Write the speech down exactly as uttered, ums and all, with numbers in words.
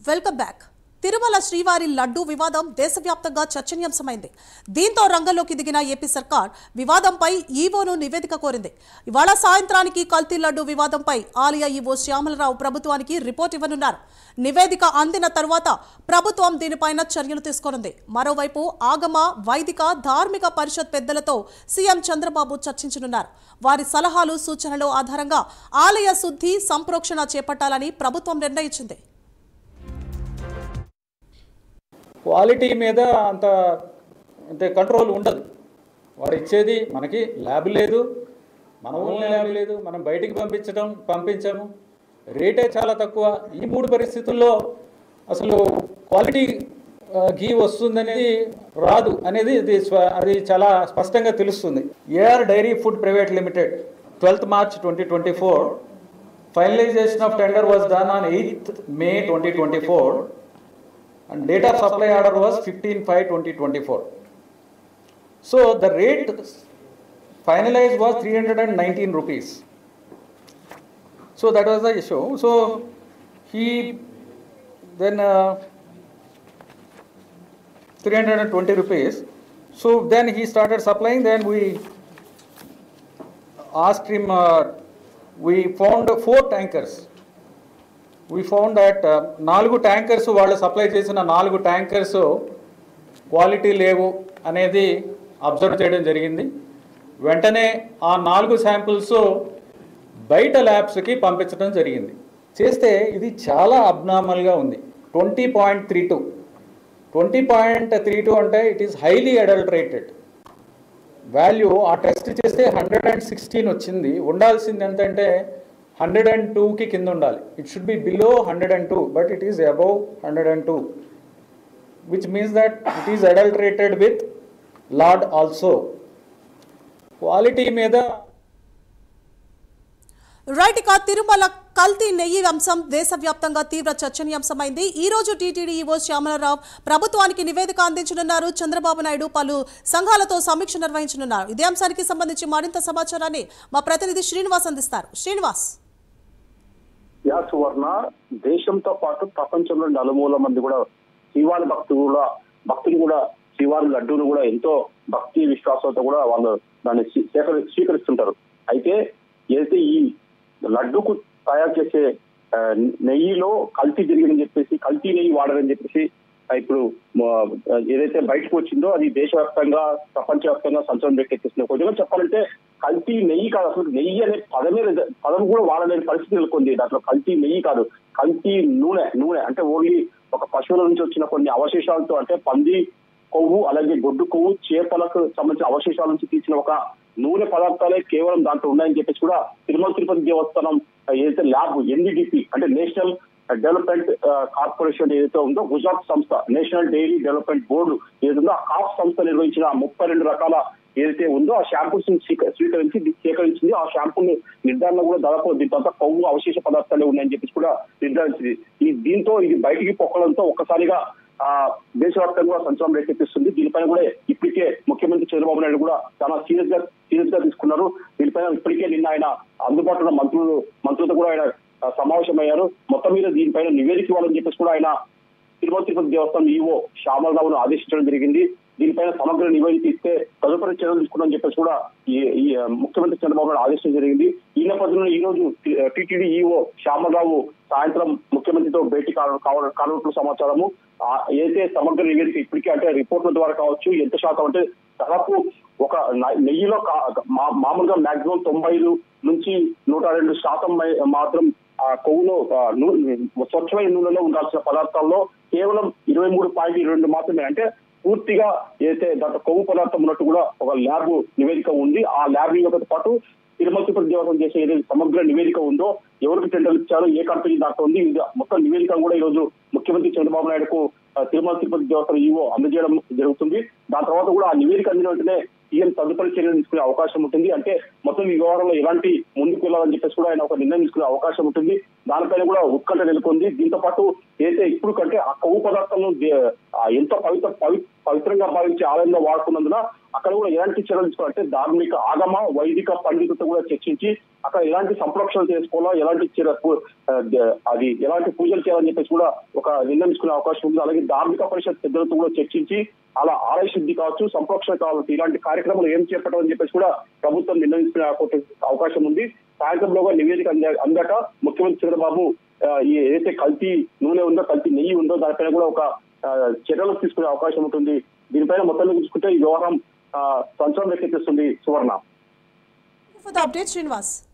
Welcome back. Tirumala శ్రీవారి లడ్డూ వివాదం దేశవ్యాప్తంగా చర్చనీయాంశమైంది. దీంతో రంగంలోకి దిగిన ఏపీ సర్కార్ వివాదంపై ఈవోను నివేదిక కోరింది. ఇవాళ సాయంత్రానికి కల్తీ లడ్డూ వివాదంపై ఆలయ ఈవో శ్యామలరావు ప్రభుత్వానికి రిపోర్ట్ ఇవ్వనున్నారు. నివేదిక అందిన తర్వాత ప్రభుత్వం దీనిపైన చర్యలు తీసుకోనుంది. మరోవైపు ఆగమ, వైదిక, ధార్మిక పరిషత్ పెద్దలతో సీఎం చంద్రబాబు చర్చించనున్నారు. వారి సలహాలు, సూచనల ఆధారంగా ఆలయ శుద్ధి, సంప్రోక్షణ చేపట్టాలని ప్రభుత్వం నిర్ణయించింది. క్వాలిటీ మీద అంత అంటే కంట్రోల్ ఉండదు. వారు ఇచ్చేది మనకి ల్యాబ్ లేదు, మన ఊళ్ళో ల్యాబ్ లేదు, మనం బయటికి పంపించడం పంపించాము, రేటే చాలా తక్కువ. ఈ మూడు పరిస్థితుల్లో అసలు క్వాలిటీ ఘీ వస్తుందనేది రాదు అనేది అది అది చాలా స్పష్టంగా తెలుస్తుంది. AR dairy food private limited twelfth March twenty twenty four finalisation of tender was done on eighth May twenty twenty four and date of supply order was fifteen five twenty twenty-four. So the rate finalized was three hundred nineteen rupees. So that was the issue. So he then uh, three hundred twenty rupees. So then he started supplying. Then we asked him, uh, we found four tankers. We found that నాలుగు tankers వాళ్ళు supply చేసిన నాలుగు tankers quality లేవు అనేది observe చేయడం జరిగింది. వెంటనే ఆ నాలుగు శాంపిల్స్ బయట ల్యాబ్స్కి పంపించడం జరిగింది. చేస్తే ఇది చాలా అబ్నార్మల్గా ఉంది. Twenty point three two twenty point three two అంటే it is highly adulterated value. ఆ టెస్ట్ చేస్తే హండ్రెడ్ అండ్ సిక్స్టీన్ వచ్చింది. ఉండాల్సింది ఎంతంటే హండ్రెడ్ అండ్ టూకి కింద ఉండాలి. It should be below hundred and two, but it is above hundred and two, which means that it is adulterated with lard also. Quality మీద right. ఇక తిరుమల కల్తీ నెయ్యి అంశం దేశవ్యాప్తంగా తీవ్ర చర్చనీయాంశమైంది. ఈ రోజు టీటీడీ ఈవో శ్యామలరావు ప్రభుత్వానికి నివేదిక అందించనున్నారు. చంద్రబాబు నాయుడు పలు సంఘాలతో సమీక్ష నిర్వహించనున్నారు. ఇదే అంశానికి సంబంధించి మరింత సమాచారాన్ని మా ప్రతినిధి శ్రీనివాస్ అందిస్తారు. శ్రీనివాస్. యా సువర్ణ, దేశంతో పాటు ప్రపంచంలో నలుమూల మంది కూడా శ్రీవారి భక్తులు కూడా భక్తులు కూడా శ్రీవారి లడ్డూను కూడా ఎంతో భక్తి విశ్వాసంతో కూడా వాళ్ళు దాన్ని స్వీకరి స్వీకరిస్తుంటారు. అయితే ఏదైతే ఈ లడ్డూకు తయారు చేసే నెయ్యిలో కల్తీ జరిగిందని చెప్పేసి, కల్తీ నెయ్యి వాడారని చెప్పేసి ఇప్పుడు ఏదైతే బయటకు వచ్చిందో అది దేశవ్యాప్తంగా, ప్రపంచవ్యాప్తంగా సంచలనం రేకెత్తిస్తుంది. కొంచెం చెప్పాలంటే కల్తీ నెయ్యి కాదు, అసలు నెయ్యి అనే పదమే పదం కూడా వాడలేని పరిస్థితి నెలకొంది. దాంట్లో కల్తీ నెయ్యి కాదు, కల్తీ నూనె నూనె అంటే ఓన్లీ ఒక పశువుల నుంచి వచ్చిన కొన్ని అవశేషాలతో, అంటే పంది కొవ్వు, అలాగే గొడ్డు కొవ్వు, చేపలకు సంబంధించిన అవశేషాల నుంచి తీసిన ఒక నూనె పదార్థాలే కేవలం దాంట్లో ఉన్నాయని చెప్పేసి కూడా తిరుమల తిరుపతి దేవస్థానం ఏదైతే ల్యాబ్ ఎన్డీడీపీ అంటే నేషనల్ డెవలప్మెంట్ కార్పొరేషన్ ఏదైతే ఉందో, గుజరాత్ సంస్థ నేషనల్ డైరీ డెవలప్మెంట్ బోర్డు ఏదైతుందో ఆ కాఫ్ సంస్థ నిర్వహించిన ముప్పై రెండు రకాల ఏదైతే ఉందో ఆ షాంపూస్ స్వీకరించి సేకరించింది. ఆ షాంపూ నిర్ధారణ కూడా దాదాపు దీంతో కొవ్వు అవశేష పదార్థాలే ఉన్నాయని చెప్పేసి కూడా నిర్ధారించింది. ఈ దీంతో ఇది బయటికి పొక్కడంతో ఒక్కసారిగా ఆ దేశవ్యాప్తంగా సంచలనం రేకెత్తిస్తుంది. దీనిపైన కూడా ఇప్పటికే ముఖ్యమంత్రి చంద్రబాబు నాయుడు కూడా చాలా సీరియస్ గా సీరియస్ గా తీసుకున్నారు. దీనిపైన ఇప్పటికే నిన్న ఆయన అందుబాటులో మంత్రులు మంత్రులతో కూడా ఆయన సమావేశమయ్యారు. మొత్తం మీద దీనిపైన నివేదిక ఇవ్వాలని చెప్పేసి కూడా ఆయన తిరుమల తిరుపతి దేవస్థానం ఈవో శ్యామలరావును ఆదేశించడం జరిగింది. దీనిపైన సమగ్ర నివేదిక ఇస్తే తదుపరి చర్యలు తీసుకున్నామని చెప్పేసి కూడా ఈ ముఖ్యమంత్రి చంద్రబాబు నాయుడు ఆదేశించడం జరిగింది. ఈ నేపథ్యంలో ఈ రోజు టీటీడీ ఈవో శ్యామలరావు సాయంత్రం ముఖ్యమంత్రితో భేటీ కానున్నట్లు సమాచారము. ఏదైతే సమగ్ర నివేదిక ఇప్పటికే అంటే రిపోర్ట్ల ద్వారా కావచ్చు, ఎంత శాతం అంటే దాదాపు ఒక నెయ్యిలో మామూలుగా మాక్సిమం తొంభై ఐదు నుంచి నూట రెండు శాతం మాత్రం ఆ కొవ్వులో స్వచ్ఛమైన నూనెలో ఉండాల్సిన పదార్థాల్లో కేవలం ఇరవై మూడు పాయింట్ ఇరవై రెండు మాత్రమే, అంటే పూర్తిగా ఏదైతే దాంట్లో కొవ్వు పదార్థం ఉన్నట్టు కూడా ఒక ల్యాబ్ నివేదిక ఉంది. ఆ ల్యాబ్ నివేదికతో పాటు తిరుమల తిరుపతి దేవస్థానం చేసే ఏదైతే సమగ్ర నివేదిక ఉందో, ఎవరికి టెండర్లు ఇచ్చారో, ఏ కంపెనీ దాంట్లో ఉంది, మొత్తం నివేదిక కూడా ఈ రోజు ముఖ్యమంత్రి చంద్రబాబు నాయుడుకు తిరుమల తిరుపతి దేవస్థానం ఈవో అందజేయడం జరుగుతుంది. దాని తర్వాత కూడా ఆ నివేదిక అందిన వెంటనే సీఎం తదుపరి చర్యలు తీసుకునే అవకాశం ఉంటుంది. అంటే మొత్తం ఈ వ్యవహారంలో ఎలాంటి ముందుకు వెళ్ళాలని చెప్పేసి కూడా ఆయన ఒక నిర్ణయం తీసుకునే అవకాశం ఉంటుంది. దానిపైన కూడా ఉత్కంఠ నెలకొంది. దీంతో పాటు ఏదైతే ఇప్పుడు కంటే ఆ కొవ్వు పదార్థాలను ఎంతో పవిత్ర పవిత్రంగా భావించి ఆలయంగా వాడుకున్నందున అక్కడ కూడా ఎలాంటి చర్యలు తీసుకోవాలంటే ధార్మిక ఆగమ వైదిక పండితులతో కూడా చర్చించి అక్కడ ఎలాంటి సంరక్షణ చేసుకోవాలా ఎలాంటి అది ఎలాంటి పూజలు చేయాలని చెప్పేసి కూడా ఒక నిర్ణయించుకునే అవకాశం ఉంది. అలాగే ధార్మిక పరిషత్ పెద్దలతో కూడా చర్చించి అలా ఆలయ శుద్ధి కావచ్చు సంరక్షణ కావచ్చు ఇలాంటి కార్యక్రమాలు ఏం చేపట్టాలని చెప్పేసి కూడా ప్రభుత్వం నిర్ణయించుకునే అవకాశం ఉంది. సాయంత్రంలోగా నివేదిక అందాక ముఖ్యమంత్రి చంద్రబాబు ఈ ఏదైతే కల్తీ నూనె ఉందో కల్తీ నెయ్యి ఉందో దానిపైన కూడా ఒక చర్యలు తీసుకునే అవకాశం ఉంటుంది. దీనిపైన మొత్తంలో చూసుకుంటే ఈ వ్యవహారం సంచలనం రేకెత్తిస్తుంది. సువర్ణ. For the update, Srinivas.